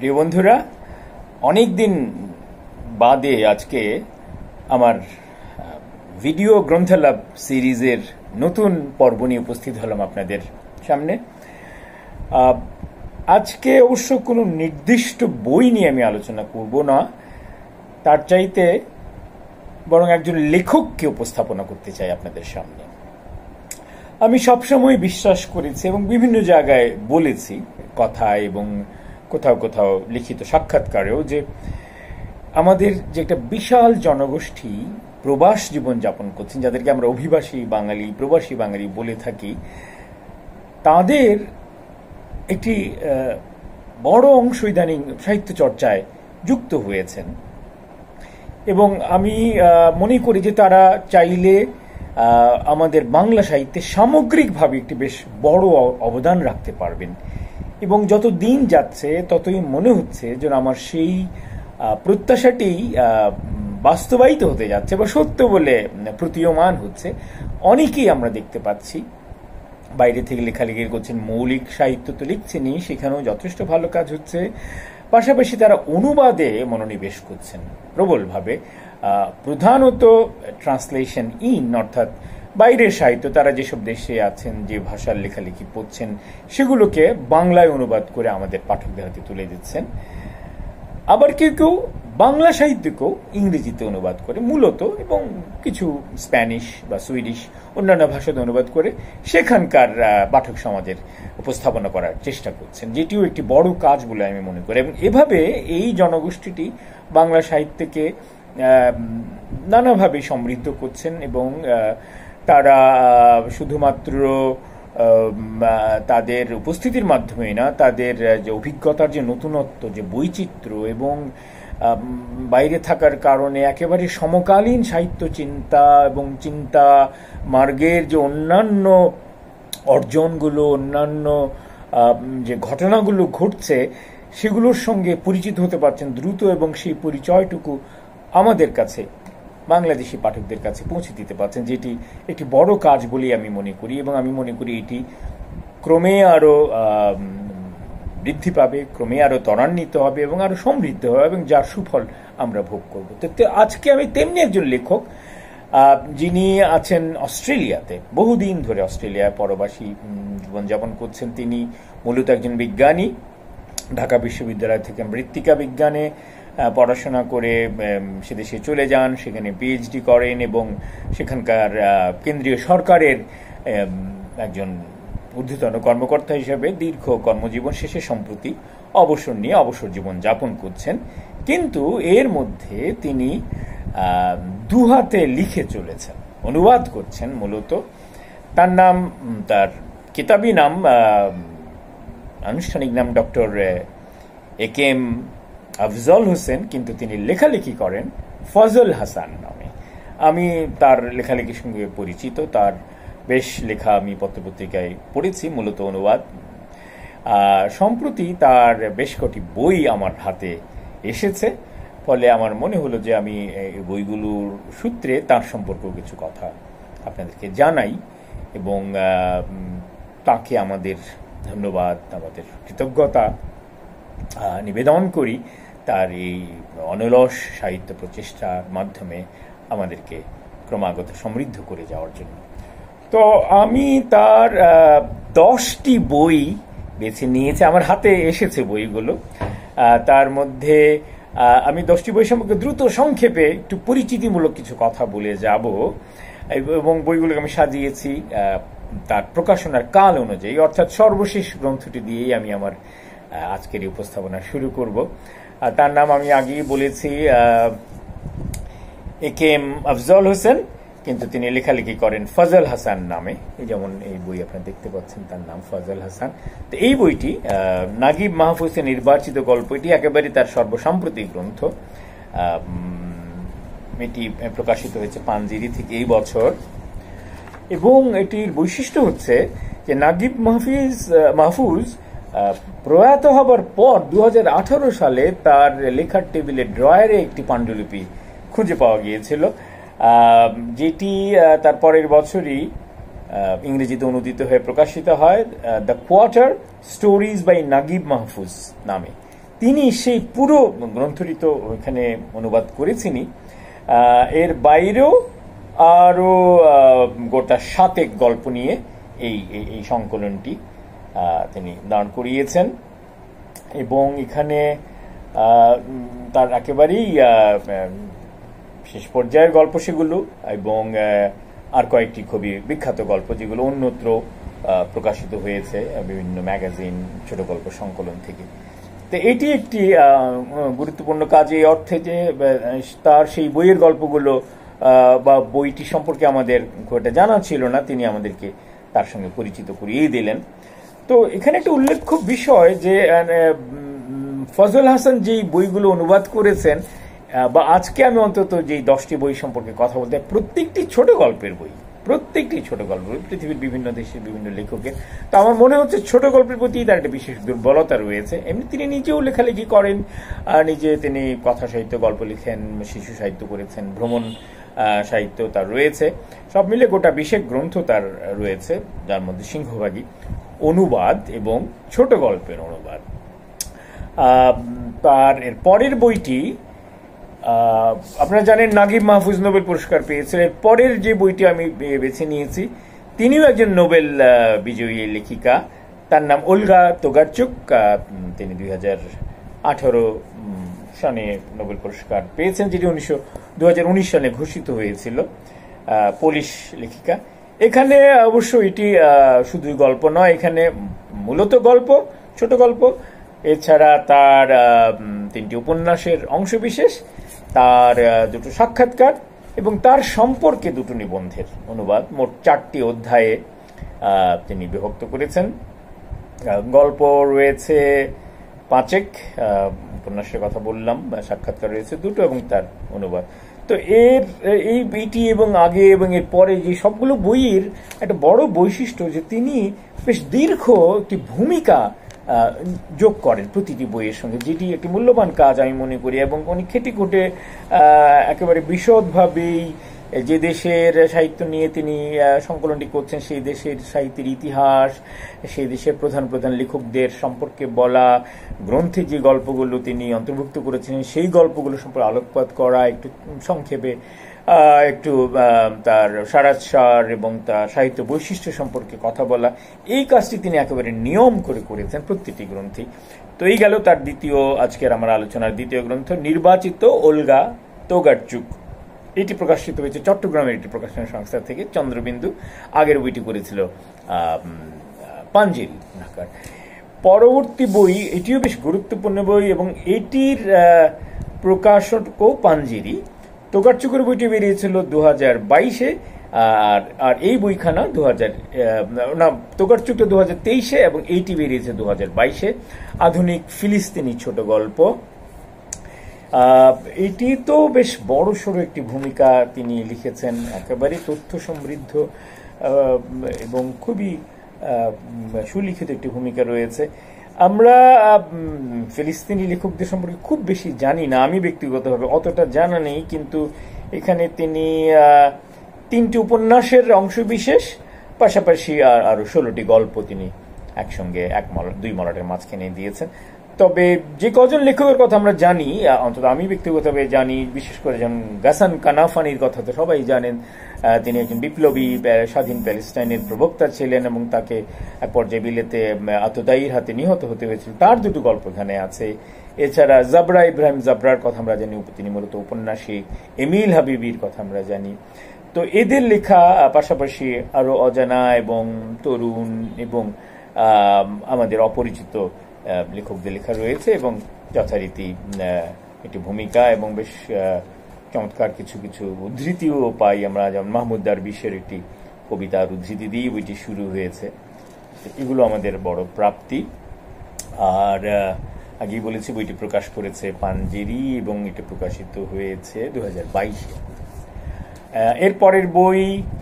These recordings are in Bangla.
প্রিয় বন্ধুরা, অনেক দিন বাদে আজকে আমার ভিডিও গ্রন্থালাপ সিরিজের নতুন পর্ব নিয়ে উপস্থিত হলাম আপনাদের সামনে। আজকে অবশ্য কোনো নির্দিষ্ট বই নিয়ে আমি আলোচনা করব না, তার চাইতে বরং একজন লেখককে উপস্থাপনা করতে চাই আপনাদের সামনে। আমি সবসময় বিশ্বাস করেছি এবং বিভিন্ন জায়গায় বলেছি কথায় এবং কোথাও কোথাও লিখিত সাক্ষাৎকারেও যে আমাদের যে একটা বিশাল জনগোষ্ঠী প্রবাস জীবন যাপন করছেন, যাদেরকে আমরা অভিবাসী বাঙালি, প্রবাসী বাঙালি বলে থাকি, তাদের একটি বড় অংশ ইদানিং সাহিত্য চর্চায় যুক্ত হয়েছেন এবং আমি মনে করি যে তারা চাইলে আমাদের বাংলা সাহিত্যে সামগ্রিকভাবে একটি বেশ বড় অবদান রাখতে পারবেন। এবং যত দিন যাচ্ছে ততই মনে হচ্ছে যেন আমার সেই প্রত্যাশাটি বাস্তবায়িত হতে যাচ্ছে বা সত্য বলে প্রতীয়মান হচ্ছে। অনেকেই আমরা দেখতে পাচ্ছি বাইরে থেকে লেখালেখি করছেন, মৌলিক সাহিত্য তো লিখছেনই, সেখানেও যথেষ্ট ভালো কাজ হচ্ছে। পাশাপাশি তারা অনুবাদে মনোনিবেশ করছেন প্রবলভাবে, প্রধানত ট্রান্সলেশন অর্থাৎ বাইরের সাহিত্য, তারা যেসব দেশে আছেন, যে ভাষার লেখালেখি পড়ছেন, সেগুলোকে বাংলায় অনুবাদ করে আমাদের পাঠকদের হাতে তুলে দিচ্ছেন। আবার কেউ কেউ বাংলা সাহিত্যকেও ইংরেজিতে অনুবাদ করে মূলত, এবং কিছু স্প্যানিশ বা সুইডিশ অন্যান্য ভাষাতে অনুবাদ করে সেখানকার পাঠক সমাজের উপস্থাপনা করার চেষ্টা করছেন, যেটিও একটি বড় কাজ বলে আমি মনে করি। এবং এভাবে এই জনগোষ্ঠীটি বাংলা সাহিত্যকে নানাভাবে সমৃদ্ধ করছেন এবং তারা শুধুমাত্র তাদের উপস্থিতির মাধ্যমেই না, তাদের যে অভিজ্ঞতার যে নতুনত্ব, যে বৈচিত্র্য এবং বাইরে থাকার কারণে একেবারে সমকালীন সাহিত্য চিন্তা এবং চিন্তা মার্গের যে অন্যান্য অর্জনগুলো, অন্যান্য যে ঘটনাগুলো ঘটছে, সেগুলোর সঙ্গে পরিচিত হতে পারছেন দ্রুত এবং সেই পরিচয়টুকু আমাদের কাছে, বাংলাদেশি পাঠকদের কাছে পৌঁছে দিতে পারছেন, যেটি একটি বড় কাজ বলেই আমি মনে করি। এবং আমি মনে করি এটি ক্রমে আরো বৃদ্ধি পাবে, ক্রমে আরো ত্বরান্বিত হবে এবং আরো সমৃদ্ধ হবে, এবং যার সুফল আমরা ভোগ করব। তো আজকে আমি তেমনি একজন লেখক যিনি আছেন অস্ট্রেলিয়াতে, বহুদিন ধরে অস্ট্রেলিয়ায় পরবাসী জীবনযাপন করছেন। তিনি মূলত একজন বিজ্ঞানী, ঢাকা বিশ্ববিদ্যালয় থেকে মৃত্তিকা বিজ্ঞানে পড়াশোনা করে সে দেশে চলে যান, সেখানে পিএইচডি করেন এবং সেখানকার কেন্দ্রীয় সরকারের একজন ঊর্ধ্বতন কর্মকর্তা হিসেবে দীর্ঘ কর্মজীবন শেষে সম্প্রতি অবসর নিয়ে অবসর জীবন যাপন করছেন। কিন্তু এর মধ্যে তিনি দুহাতে লিখে চলেছেন, অনুবাদ করছেন মূলত। তার নাম, তার কিতাবি নাম, আনুষ্ঠানিক নাম ডক্টর একেএম আফজল হোসেন, কিন্তু তিনি লেখালেখি করেন ফজল হাসান নামে। আমি তার লেখালেখির সঙ্গে পরিচিত, তার বেশ লেখা আমি পত্রপত্রিকায় পড়েছি, মূলত অনুবাদ। সম্প্রতি তার বেশ কটি বই আমার হাতে এসেছে, ফলে আমার মনে হলো যে আমি এই বইগুলোর সূত্রে তার সম্পর্কেও কিছু কথা আপনাদেরকে জানাই এবং তাকে আমাদের ধন্যবাদ, আমাদের কৃতজ্ঞতা নিবেদন করি তার এই অনলস সাহিত্য প্রচেষ্টার মাধ্যমে আমাদেরকে ক্রমাগত সমৃদ্ধ করে যাওয়ার জন্য। তো আমি তার 10টি বই বেছে নিয়েছি, আমার হাতে এসেছে বইগুলো। তার মধ্যে আমি 10টি বই সম্পর্কে দ্রুত সংক্ষেপে একটু পরিচিতিমূলক কিছু কথা বলে যাব এবং বইগুলোকে আমি সাজিয়েছি তার প্রকাশনার কাল অনুযায়ী, অর্থাৎ সর্বশেষ গ্রন্থটি দিয়েই আমি আমার আজকের এই উপস্থাপনা শুরু করব। তার নাম আমি আগেই বলেছি একেএম আফজল হোসেন, কিন্তু তিনি লেখালেখি করেন ফজল হাসান নামে। যেমন এই বই আপনারা দেখতে পাচ্ছেন, তার নাম ফজল হাসান। তো এই বইটি নাগিব মাহফুজের নির্বাচিত গল্প, এটি একেবারে তার সর্বসাম্প্রতিক গ্রন্থ। এটি প্রকাশিত হয়েছে পাঞ্জিরি থেকে এই বছর এবং এটির বৈশিষ্ট্য হচ্ছে যে নাগিব মাহফুজ প্রয়াত হবার পর 2018 সালে তার লেখার টেবিলের ড্রয়ারে একটি পাণ্ডুলিপি খুঁজে পাওয়া গিয়েছিল, যেটি তার পরের বছরই ইংরেজিতে অনুদিত হয়ে প্রকাশিত হয়, the quarter stories by Naguib Mahfouz নামে। তিনি সেই পুরো গ্রন্থটি তো এখানে অনুবাদ করেছেনই, এর বাইরেও আরো গোটা 7 গল্প নিয়ে এই সংকলনটি তিনি দাঁড় করিয়েছেন। এবং এখানে তার একেবারেই শেষ পর্যায়ের গল্প সেগুলো, এবং আর কয়েকটি খুবই বিখ্যাত গল্প যেগুলো অন্যত্র প্রকাশিত হয়েছে বিভিন্ন ম্যাগাজিন, ছোট গল্প সংকলন থেকে। তো এটি একটি গুরুত্বপূর্ণ কাজ এই অর্থে যে তার সেই বইয়ের গল্পগুলো বা বইটি সম্পর্কে আমাদের খুব একটা জানা ছিল না, তিনি আমাদেরকে তার সঙ্গে পরিচিত করিয়ে দিলেন। তো এখানে একটা উল্লেখ্য বিষয় যে ফজল হাসান যেই বইগুলো অনুবাদ করেছেন, বা আজকে আমি অন্তত যেই 10টি বই সম্পর্কে কথা বলতে, প্রত্যেকটি ছোট গল্পের বই, প্রত্যেকটি ছোট গল্প, পৃথিবীর বিভিন্ন দেশের বিভিন্ন লেখকের। তো আমার মনে হচ্ছে ছোট গল্পের প্রতি তার একটা বিশেষ দুর্বলতা রয়েছে। এমনি তিনি নিজেও লেখালেখি করেন, নিজে তিনি কথা সাহিত্য, গল্প লিখেন, শিশু সাহিত্য করেছেন, ভ্রমণ সাহিত্য তার রয়েছে, সব মিলে গোটা 20 গ্রন্থ তার রয়েছে, যার মধ্যে সিংহভাগই অনুবাদ এবং ছোট গল্পের অনুবাদ। তার এর পরের বইটি আপনারা জানেন নাগিব মাহফুজ নোবেল পুরস্কার পেয়েছেন। এর পরের যে বইটি আমি বেছে নিয়েছি, তিনিও একজন নোবেল বিজয়ী লেখিকা, তার নাম ওলগা তোগারচুক। তিনি 2018 সালে নোবেল পুরস্কার পেয়েছেন, যেটি 2019 সালে ঘোষিত হয়েছিল। পোলিশ লেখিকা। এখানে অবশ্য এটি শুধুই গল্প নয়, এখানে মূলত গল্প, ছোট গল্প, এছাড়া তার 3টি উপন্যাসের অংশবিশেষ, তার 2টো সাক্ষাৎকার এবং তার সম্পর্কে 2টো নিবন্ধের অনুবাদ, মোট 4টি অধ্যায়ে তিনি বিভক্ত করেছেন। গল্প রয়েছে 5, উপন্যাসের কথা বললাম, সাক্ষাৎকার রয়েছে 2টো এবং তার অনুবাদ। তো এই বইটি এবং আগে এবং এর পরে যে সবগুলো বইয়ের একটা বড় বৈশিষ্ট্য যে তিনি বেশ দীর্ঘ একটি ভূমিকা যোগ করেন প্রতিটি বইয়ের সঙ্গে, যেটি একটি মূল্যবান কাজ আমি মনে করি। এবং উনি খেটে খুঁটে একেবারে বিশদভাবেই যে দেশের সাহিত্য নিয়ে তিনি সংকলনটি করছেন, সেই দেশের সাহিত্যের ইতিহাস, সেই দেশের প্রধান প্রধান লেখকদের সম্পর্কে বলা, গ্রন্থে যে গল্পগুলো তিনি অন্তর্ভুক্ত করেছেন সেই গল্পগুলো সম্পর্কে আলোকপাত করা, একটু সংক্ষেপে একটু তার সারাৎসার এবং তার সাহিত্য বৈশিষ্ট্য সম্পর্কে কথা বলা, এই কাজটি তিনি একেবারে নিয়ম করে করেছেন প্রত্যেকটি গ্রন্থেই। তো এই গেল তার আজকের আমার আলোচনার দ্বিতীয় গ্রন্থ, নির্বাচিত ওলগা তোগারচুক। এটি প্রকাশিত হয়েছে চট্টগ্রামের একটি প্রকাশনা সংস্থা থেকে, চন্দ্রবিন্দু। আগের বইটি করেছিল পাঞ্জেরি, ঢাকার। পরবর্তী বই, এটিও বেশ গুরুত্বপূর্ণ বই এবং এটির প্রকাশকও পাঞ্জেরি। তোগারচুকের বইটি বেরিয়েছিল 2022-এ, আর এই বইখানা তোগারচুকটা 2023-এ এবং এইটি বেরিয়েছে 2022-এ। আধুনিক ফিলিস্তিনি ছোট গল্প। এটি তো বেশ বড় সড়ো একটি ভূমিকা তিনি লিখেছেন, একেবারে তথ্য সমৃদ্ধ এবং খুবই সুলিখিত একটি ভূমিকা রয়েছে। আমরা ফিলিস্তিনি লেখকদের সম্পর্কে খুব বেশি জানি না, আমি ব্যক্তিগতভাবে অতটা জানা নেই, কিন্তু এখানে তিনি 3টি উপন্যাসের অংশবিশেষ, পাশাপাশি আরো 16টি গল্প তিনি একসঙ্গে 2 মলাটের মাঝখানে দিয়েছেন। তবে যে কজন লেখকের কথা আমরা জানি, অন্তত আমি ব্যক্তিগতভাবে জানি, বিশেষ করে যেমন গাসান কানাফানির কথা তো সবাই জানেন। তিনি একজন বিপ্লবী, স্বাধীন প্যালেস্টাইনের প্রবক্তা ছিলেন এবং তাকে এক পর্যায়ে বিলেতে আততায়ীর হাতে নিহত হতে হয়েছিল। তার 2টো গল্প এখানে আছে। এছাড়া ইব্রাহিম জাবরার কথা আমরা জানি, তিনি মূলত উপন্যাসিক। এমিল হাবিবির কথা আমরা জানি। তো এদের লেখা পাশাপাশি আরো অজানা এবং তরুণ এবং আমাদের অপরিচিত লেখকদের লেখা রয়েছে, এবং যথারীতি একটি ভূমিকা এবং বেশ চমৎকার কিছু কিছু উদ্ধৃতিও পাই আমরা। যেমন মাহমুদ দারবিশের একটি কবিতার উদ্ধৃতি দিয়ে বইটি শুরু হয়েছে। এগুলো আমাদের বড় প্রাপ্তি। আর আগেই বলেছি বইটি প্রকাশ করেছে পাঞ্জেরি এবং এটি প্রকাশিত হয়েছে 2022-এ। এর পরের বই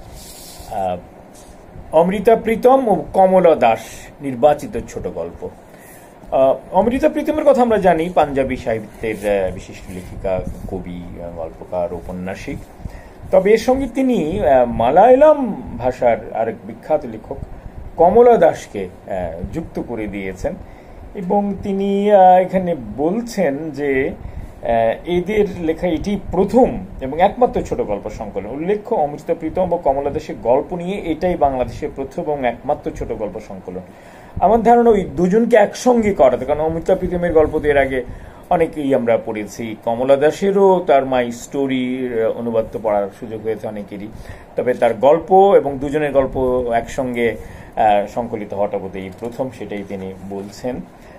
অমৃতা প্রীতম ও কমলা দাস, নির্বাচিত ছোট গল্প। অমৃতা প্রীতমের কথা আমরা জানি, পাঞ্জাবি সাহিত্যের বিশিষ্ট লেখিকা, কবি, গল্পকার, ঔপন্যাসিক। তবে এর সঙ্গে তিনি মালায়ালাম ভাষার আরেক বিখ্যাত লেখক কমলা দাসকে যুক্ত করে দিয়েছেন এবং তিনি এখানে বলছেন যে এদের লেখা এটি প্রথম এবং একমাত্র ছোট গল্প সংকলন। উল্লেখ্য, অমৃতা প্রীতম ও কমলা দাসের গল্প নিয়ে এটাই বাংলাদেশের প্রথম এবং একমাত্র ছোট গল্প সংকলন। আমার ধারণা ওই দুজনকে একসঙ্গে করাতে, কারণ অমৃতা প্রীতমের গল্প এর আগে অনেকেই আমরা পড়েছি, কমলা দাসেরও তার মাই স্টোরি অনুবাদ তো পড়ার সুযোগ হয়েছে অনেকেরই, তবে তার গল্প এবং দুজনের গল্প একসঙ্গে সংকলিত হওয়াটা বোধহয় প্রথম, সেটাই তিনি বলছেন।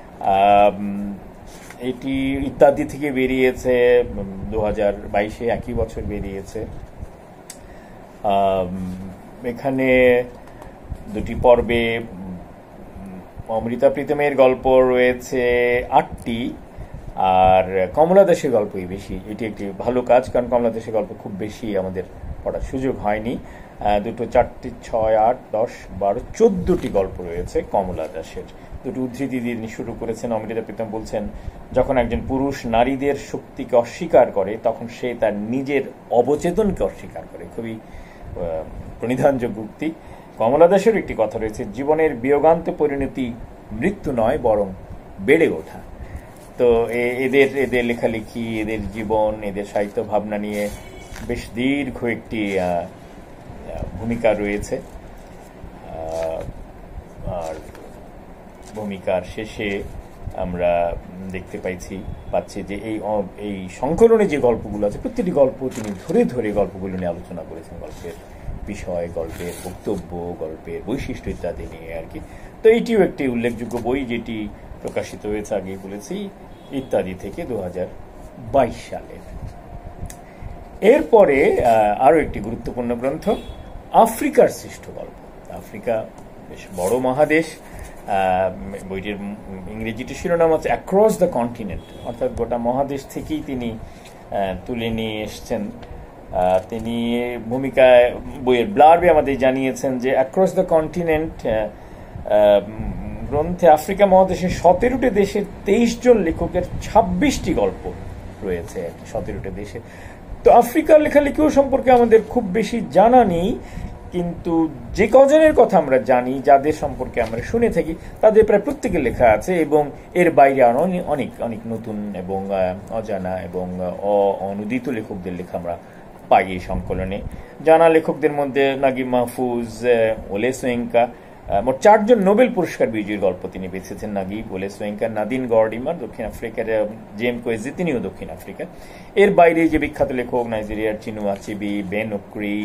এটি ইত্যাদি থেকে বেরিয়েছে 2022-এ, একই বছর বেরিয়েছে। এখানে দুটি পর্বে অমৃতা প্রীতমের গল্প রয়েছে 8টি, আর কমলা দাসের গল্পই বেশি। এটি একটি ভালো কাজ, কারণ কমলা দাসের গল্প খুব বেশি আমাদের পড়ার সুযোগ হয়নি। দুটো 4টি 6, 8, 10, 12, 14টি গল্প রয়েছে কমলা দাসের। দুটো উদ্ধৃতি দিয়ে তিনি শুরু করেছেন। অমৃতা প্রীতম বলছেন, যখন একজন পুরুষ নারীদের শক্তিকে অস্বীকার করে তখন সে তার নিজের অবচেতনকে অস্বীকার করে। খুবই প্রণিধানযোগ্য উক্তি। কমলা দাসের একটি কথা রয়েছে, জীবনের বিয়োগান্ত পরিণতি মৃত্যু নয় বরং বেড়ে ওঠা। তো এদের লেখালেখি, এদের জীবন, এদের সাহিত্য ভাবনা নিয়ে বেশ দীর্ঘ একটি ভূমিকা রয়েছে। আর ভূমিকার শেষে আমরা দেখতে পাচ্ছি যে এই সংকলনে যে গল্পগুলো আছে, প্রতিটি গল্প তিনি ধরে ধরে গল্পগুলো নিয়ে আলোচনা করেছেন, গল্পের বিষয়, গল্পের বক্তব্য, গল্পের বৈশিষ্ট্য ইত্যাদি নিয়ে আর কি। তো এইটিও একটি উল্লেখযোগ্য বই, যেটি প্রকাশিত হয়েছে, আগেই বলেছি, ইত্যাদি থেকে 2022 সালে। এরপরে আরো একটি গুরুত্বপূর্ণ গ্রন্থ, আফ্রিকার শ্রেষ্ঠ গল্প। আফ্রিকা বেশ বড় মহাদেশ। বইটির ইংরেজিটি শিরোনাম আছে অ্যাক্রস দ্য কন্টিনেন্ট, অর্থাৎ গোটা মহাদেশ থেকেই তিনি তুলে নিয়ে এসছেন। তিনি ভূমিকায় বইয়ের ব্লার্বে আমাদের জানিয়েছেন যে অ্যাক্রস দ্য কন্টিনেন্ট গ্রন্থে আফ্রিকা মহাদেশের 17টি দেশের 23 জন লেখকের 26টি গল্প রয়েছে, 17টি দেশে। তো আফ্রিকার লেখালেখিও সম্পর্কে আমাদের খুব বেশি জানা নেই, কিন্তু যে কজনের কথা আমরা জানি, যাদের সম্পর্কে আমরা শুনে থাকি, তাদের প্রায় প্রত্যেকের লেখা আছে, এবং এর বাইরে আরো অনেক অনেক নতুন এবং অজানা এবং অনুদিত লেখকদের লেখা আমরা পাই এই সংকলনে। জানা লেখকদের মধ্যে নাগিব মাহফুজ, ওলে সোয়েঙ্কা, মোট 4 জন নোবেল পুরস্কার বিজয়ীর গল্প তিনি বেছেছেন। নাগিব, ওলে সোয়েঙ্কা, নাদিন গর্ডিমার দক্ষিণ আফ্রিকার, জেম কোয়েজি তিনিও দক্ষিণ আফ্রিকা। এর বাইরে যে বিখ্যাত লেখক নাইজেরিয়ার চিনু আচিবি, বেন ওক্রি,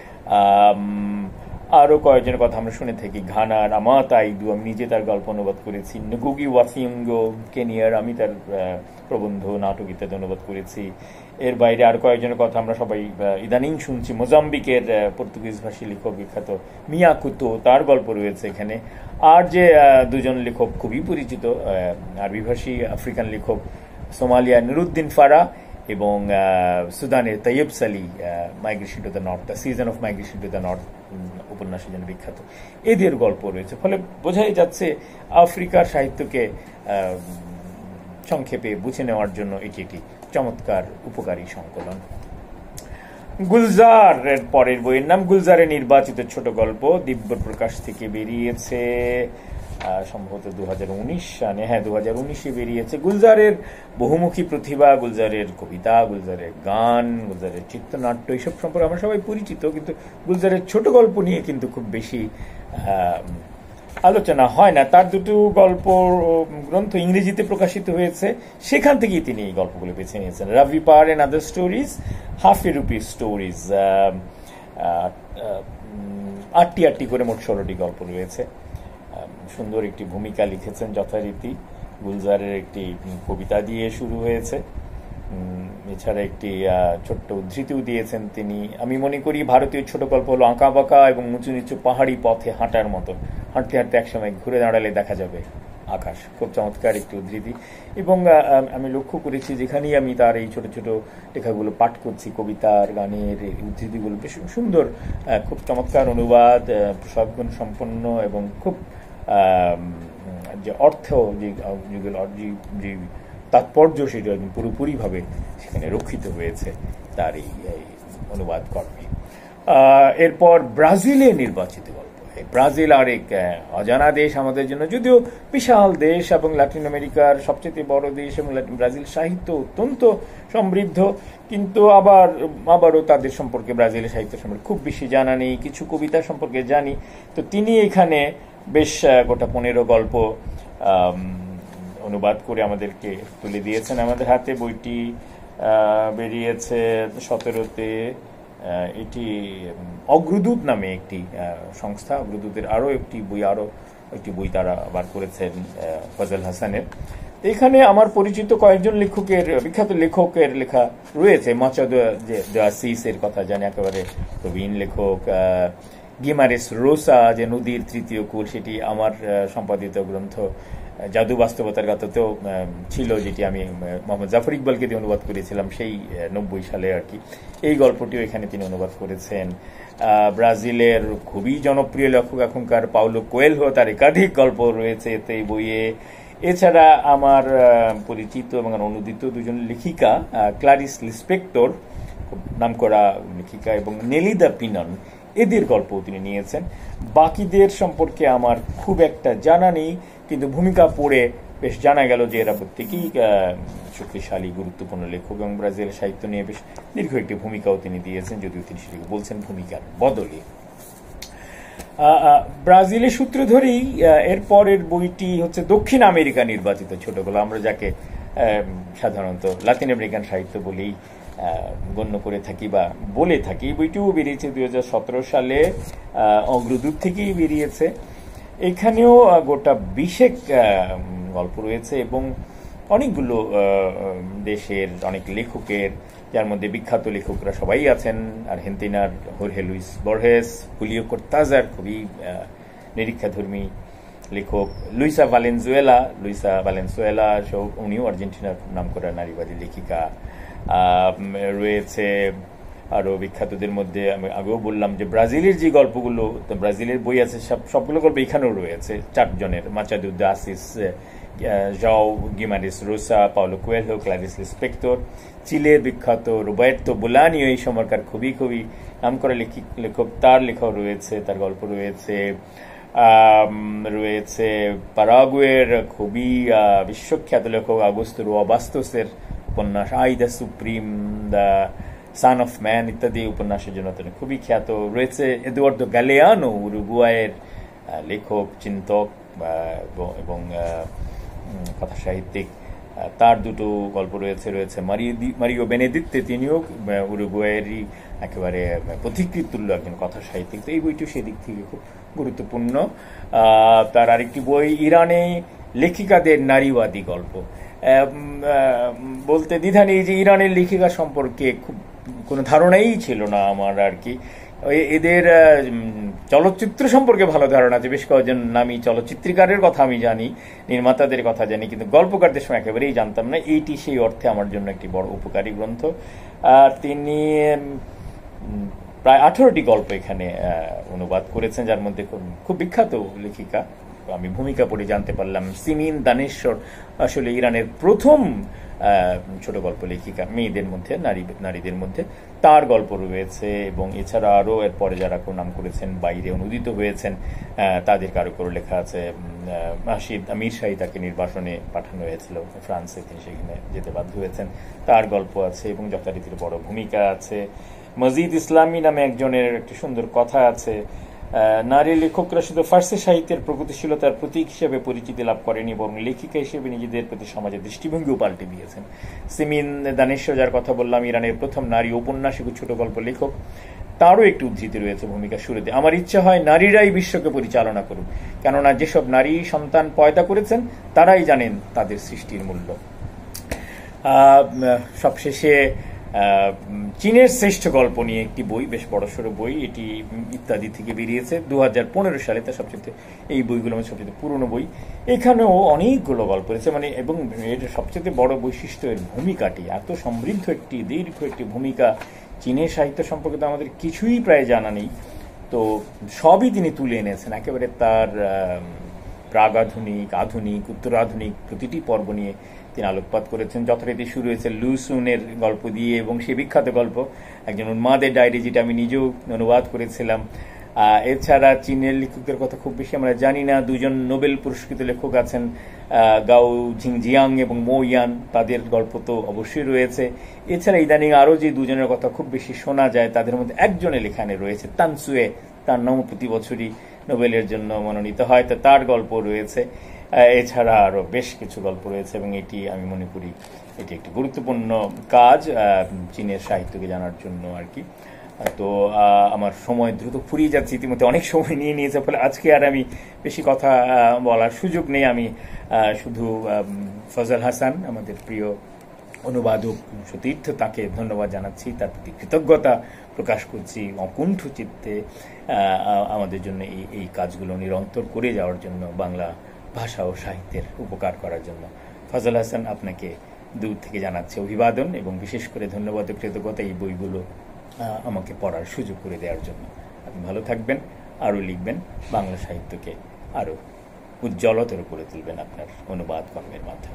আরো কয়েকজনের কথা আমরা শুনে থাকি, ঘানার আমাতা আইদু, আমি নিজে তার গল্প অনুবাদ করেছি। নগুগি ওয়াসিঙ্গো কেনিয়ার, আমি তার প্রবন্ধ, নাটক ইত্যাদি অনুবাদ করেছি। এর বাইরে আর কয়েকজনের কথা আমরা সবাই ইদানিং শুনছি, মোজাম্বিকের পর্তুগিজ ভাষী লেখক বিখ্যাত মিয়া কুতো, তার গল্প রয়েছে এখানে। আর যে দুজন লেখক খুবই পরিচিত আরবি ভাষী আফ্রিকান লেখক, সোমালিয়ার নুরুদ্দিন ফারা এবং সুদানের Tayeb Salih, migration to the north, the season of migration to the north উপন্যাসের জন্য বিখ্যাত, এদের গল্প রয়েছে। ফলে বোঝাই যাচ্ছে আফ্রিকার সাহিত্যকে সংক্ষেপে বুঝে নেওয়ার জন্য এটি একটি চমৎকার উপকারী সংকলন। গুলজারের পরের বইয়ের নাম গুলজারের নির্বাচিত ছোট গল্প, দিব্য প্রকাশ থেকে বেরিয়েছে সম্ভবত 2019 সালে। হ্যাঁ, 2019-এ বেরিয়েছে। গুলজারের বহুমুখী প্রতিভা, গুলজারের কবিতা, গুলজারের গান, গুলজারের চিত্রনাট্য, এইসব সম্পর্কে আমরা সবাই পরিচিত, কিন্তু গুলজারের ছোট গল্প নিয়ে কিন্তু খুব বেশি আলোচনা হয় না। তার দুটো গল্প গ্রন্থ ইংরেজিতে প্রকাশিত হয়েছে, সেখান থেকেই তিনি এই গল্পগুলো বেছে নিয়েছেন। Ravi Paar and other stories, half a rupee stories, 8টি করে মোট 16টি গল্প রয়েছে। সুন্দর একটি ভূমিকা লিখেছেন যথারীতি। গুলজারের একটি কবিতা দিয়ে শুরু হয়েছে, এছাড়া একটি ছোট্ট উদ্ধৃতিও দিয়েছেন তিনি। আমি মনে করি ভারতীয় ছোট গল্প হলো আঁকা বাঁকা এবং উঁচু নিচু পাহাড়ি পথে হাঁটার মতো, হাঁটতে হাঁটতে একসময় ঘুরে দাঁড়ালে দেখা যাবে আকাশ। খুব চমৎকার একটি উদ্ধৃতি। এবং আমি লক্ষ্য করেছি যেখানেই আমি তার এই ছোট ছোট লেখাগুলো পাঠ করছি, কবিতার, গানের উদ্ধৃতিগুলো বেশ সুন্দর, খুব চমৎকার অনুবাদ, প্রসাদগুণ সম্পন্ন এবং খুব যে অর্থ, যে তাৎপর্য, সেটা পুরোপুরিভাবে সেখানে রক্ষিত হয়েছে তার এই অনুবাদ কর্মে। এরপর ব্রাজিলে নির্বাচিত গল্প, ব্রাজিল আরেক অজানা দেশ আমাদের জন্য, যদিও বিশাল দেশ এবং লাতিন আমেরিকার সবচেয়ে বড় দেশ, এবং ব্রাজিল সাহিত্য অত্যন্ত সমৃদ্ধ, কিন্তু আবারও তাদের সম্পর্কে, ব্রাজিলের সাহিত্য সম্পর্কে খুব বেশি জানা নেই। কিছু কবিতা সম্পর্কে জানি। তো তিনি এখানে বেশ গোটা 15 গল্প অনুবাদ করে আমাদেরকে তুলে দিয়েছেন আমাদের হাতে। বইটি বেরিয়েছে 17-তে। এটি অগ্রদূত নামে একটি সংস্থা, অগ্রদূতের আরও একটি বই তারা বার করেছেন ফজল হাসানের। এখানে আমার পরিচিত কয়েকজন বিখ্যাত লেখকের লেখা রয়েছে। মাচাদো দে আসিসের কথা জানি, একেবারে প্রবীণ লেখক। গিমারেস রোসা, যে নদীর তৃতীয় কূল, সেটি আমার সম্পাদিত গ্রন্থ জাদু বাস্তবতার গাথাতেও ছিল, যেটি আমি মোহাম্মদ জাফর ইকবালকে দিয়ে অনুবাদ করেছিলাম সেই 90 সালে আর কি। এই গল্পটিও এখানে তিনি অনুবাদ করেছেন। ব্রাজিলের খুবই জনপ্রিয় লেখক এখনকার পাউলো কোয়েলহো, তার একাধিক গল্প রয়েছে এতে, এই বইয়ে। এছাড়া আমার পরিচিত এবং অনুদিত দুজন লেখিকা, ক্লারিস লিসপেক্টর, নামকরা লেখিকা, এবং নেলিদা পিনন, এদের গল্প তিনি নিয়েছেন। বাকিদের সম্পর্কে আমার খুব একটা জানা নেই, কিন্তু ভূমিকা পড়ে বেশ জানা গেল যে এরা প্রত্যেকেই শক্তিশালী গুরুত্বপূর্ণ লেখক, এবং ব্রাজিলের সাহিত্য নিয়ে বেশ দীর্ঘ একটি ভূমিকাও তিনি দিয়েছেন, যদিও তিনি সেটিকে বলছেন ভূমিকার বদলে। ব্রাজিলের সূত্র ধরেই এরপরের বইটি হচ্ছে দক্ষিণ আমেরিকা নির্বাচিত ছোটগল্প, আমরা যাকে সাধারণত লাতিন আমেরিকান সাহিত্য বলেই গণ্য করে থাকি বা বলে থাকি। এই বইটিও বেরিয়েছে 2017 সালে, অগ্রদূত থেকেই বেরিয়েছে। এখানেও গোটা 20 গল্প রয়েছে, এবং অনেকগুলো দেশের অনেক লেখকের, যার মধ্যে বিখ্যাত লেখকরা সবাই আছেন। আর্জেন্টিনার হোর্হে লুইস বর্হেস, হুলিও কর্তাজার, খুবই নিরীক্ষাধর্মী লেখক। লুইসা ভালেনজুয়েলা, উনিও আর্জেন্টিনার নামকরা নারীবাদী লেখিকা। রয়েছে আরো বিখ্যাতদের মধ্যে আমি আগেও বললাম যে ব্রাজিলের যে গল্পগুলো, ব্রাজিলের বই আছে সবগুলো গল্প এখানেও রয়েছে 4 জনের, Machado de Assis, João Guimarães Rosa, Paulo Coelho, Clarice Lispector. চিলের বিখ্যাত রোবার্তো বোলানিও এই সময়কার খুবই নামকরা লেখক, তার লেখাও রয়েছে, তার গল্প রয়েছে। রয়েছে পারাগুয়ের খুবই বিশ্বখ্যাত লেখক আগোস্তো রুয়া বাস্তোসের উপন্যাস I the supreme, the son of man ইত্যাদি উপন্যাসের জন্য তিনি খুবই খ্যাত। রয়েছে এদুয়ার্দো গ্যালেয়ানো, উরুগুয়ায়ের লেখক, চিন্তক এবং কথা সাহিত্যিক, তার দুটো গল্প রয়েছে। মারিও বেনেদিত্তে, তিনিও উরুগুয়ায়েরই একেবারে পথিকৃৎ তুল্য একজন কথা সাহিত্যিক। তো এই বইটিও সেদিক থেকে খুব গুরুত্বপূর্ণ। তার আরেকটি বই ইরানে লেখিকাদের নারীবাদী গল্প। বলতে দ্বিধা নেই যে ইরানের লেখিকা সম্পর্কে খুব কোনো ধারণাই ছিল না আমার আর কি। এদের চলচ্চিত্র সম্পর্কে ভালো ধারণা আছে, বেশ কয়েকজন নামী চলচ্চিত্রকারের কথা আমি জানি, নির্মাতাদের কথা জানি, কিন্তু গল্পকারদের সময় একেবারেই জানতাম না। এইটি সেই অর্থে আমার জন্য একটি বড় উপকারী গ্রন্থ। তিনি প্রায় 18টি গল্প এখানে অনুবাদ করেছেন, যার মধ্যে খুব বিখ্যাত লেখিকা, আমি ভূমিকা পড়ে জানতে পারলাম, সিমিন দানেশ্বর আসলে ইরানের প্রথম ছোট গল্প লেখিকা, মেয়েদের মধ্যে, নারীদের মধ্যে, তার গল্প রয়েছে। এবং এছাড়া আরও এরপরে যারা নাম করেছেন, বাইরে অনুদিত হয়েছেন, তাদের কারো কারো লেখা আছে। আমির শাহী, তাকে নির্বাসনে পাঠানো হয়েছিল ফ্রান্সে, তিনি সেখানে যেতে বাধ্য হয়েছেন, তার গল্প আছে, এবং যথারীতির বড় ভূমিকা আছে। মজিদ ইসলামী নামে একজনের একটি সুন্দর কথা আছে, নারী লেখকরা শুধু ফার্সি সাহিত্যের প্রগতিশীলতার প্রতীক হিসেবে পরিচিতি লাভ করেনি, বরং লেখিকা হিসেবে নিজেদের প্রতি সমাজের দৃষ্টিভঙ্গিও পাল্টে দিয়েছেন। সিমিন দানেশ্বর, যার কথা বললাম, ইরানের প্রথম নারী ঔপন্যাসিক ও ছোট গল্প লেখক, তারও একটি উদ্ধৃতি রয়েছে ভূমিকা শুরুতে। আমার ইচ্ছা হয় নারীরাই বিশ্বকে পরিচালনা করুন, কেননা যেসব নারী সন্তান পয়দা করেছেন তারাই জানেন তাদের সৃষ্টির মূল্য। সবশেষে চীনের শ্রেষ্ঠ গল্প নিয়ে একটি বই, বেশ বড়সড় বই, এটি ইত্যাদি থেকে বেরিয়েছে 2015 সালে। তার এই বইগুলো আমার সবচেয়ে পুরনো বই। এখানেও অনেকগুলো গল্প রয়েছে, এবং এর সবচেয়ে বড় বৈশিষ্ট্য এর ভূমিকাটি, এত সমৃদ্ধ একটি দীর্ঘ একটি ভূমিকা। চীনের সাহিত্য সম্পর্কে তো আমাদের কিছুই প্রায় জানা নেই, তো সবই তিনি তুলে এনেছেন একেবারে তার প্রাগাধুনিক, আধুনিক, উত্তরাধুনিক প্রতিটি পর্ব নিয়ে তিনি আলোকপাত করেছেন। যথারীতি শুরু হয়েছে লুসুনের গল্প দিয়ে, এবং সে বিখ্যাত গল্প একজন উন্মাদের ডায়েরি, যেটা আমি নিজেও অনুবাদ করেছিলাম। এছাড়া চীনের লেখকদের কথা খুব বেশি আমরা জানি না। দুজন নোবেল পুরস্কৃত লেখক আছেন, গাও ঝিংজিয়াং এবং মো ইয়ান, তাদের গল্প তো অবশ্যই রয়েছে। এছাড়া ইদানিং আরও যে দুজনের কথা খুব বেশি শোনা যায় তাদের মধ্যে একজনের লেখানে রয়েছে তান সুয়ে, তার নাম প্রতি বছরই নোবেলের জন্য মনোনীত হয়, তো তার গল্প রয়েছে। এছাড়া আরও বেশ কিছু গল্প রয়েছে এবং এটি আমি মনে করি এটি একটি গুরুত্বপূর্ণ কাজ চীনের সাহিত্যকে জানার জন্য আর কি। তো আমার সময় দ্রুত ফুরিয়ে যাচ্ছে, ইতিমধ্যে অনেক সময় নিয়ে নিয়েছে, ফলে আজকে আর আমি বেশি কথা বলার সুযোগ নেই। আমি শুধু ফজল হাসান, আমাদের প্রিয় অনুবাদক সতীর্থ, তাকে ধন্যবাদ জানাচ্ছি, তার প্রতি কৃতজ্ঞতা প্রকাশ করছি অকুণ্ঠ চিত্তে আমাদের জন্য এই কাজগুলো নিরন্তর করে যাওয়ার জন্য, বাংলা ভাষা ও সাহিত্যের উপকার করার জন্য। ফজল হাসান, আপনাকে দূর থেকে জানাচ্ছি অভিবাদন এবং বিশেষ করে ধন্যবাদ ও কৃতজ্ঞতা এই বইগুলো আমাকে পড়ার সুযোগ করে দেওয়ার জন্য। আপনি ভালো থাকবেন, আরও লিখবেন, বাংলা সাহিত্যকে আরও উজ্জ্বলতর করে তুলবেন আপনার অনুবাদ কর্মের মাধ্যমে।